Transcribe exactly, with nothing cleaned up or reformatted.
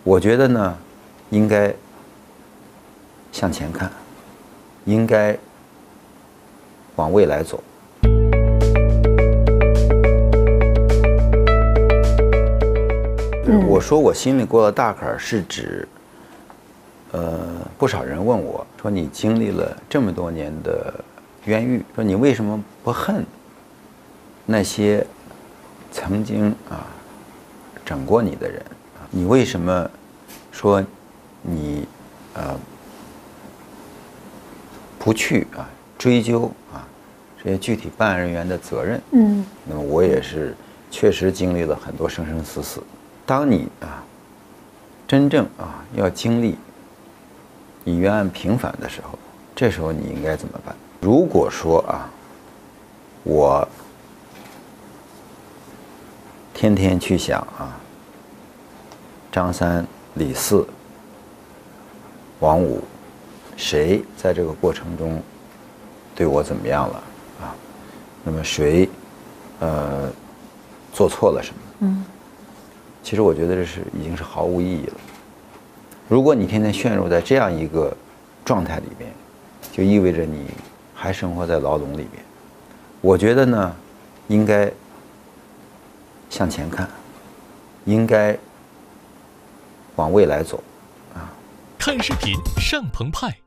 我觉得呢，应该向前看，应该往未来走。我说我心里过了大坎儿，是指，呃，不少人问我说，你经历了这么多年的冤狱，说你为什么不恨那些曾经啊整过你的人啊？你为什么说你呃不去啊追究啊这些具体办案人员的责任？嗯，那么我也是确实经历了很多生生死死。当你啊真正啊要经历你冤案平反的时候，这时候你应该怎么办？如果说啊我天天去想啊张三、李四、王五谁在这个过程中对我怎么样了啊？那么谁呃做错了什么？嗯。其实我觉得这是已经是毫无意义了。如果你天天陷入在这样一个状态里边，就意味着你还生活在牢笼里边。我觉得呢，应该向前看，应该往未来走，啊。 看视频上澎湃。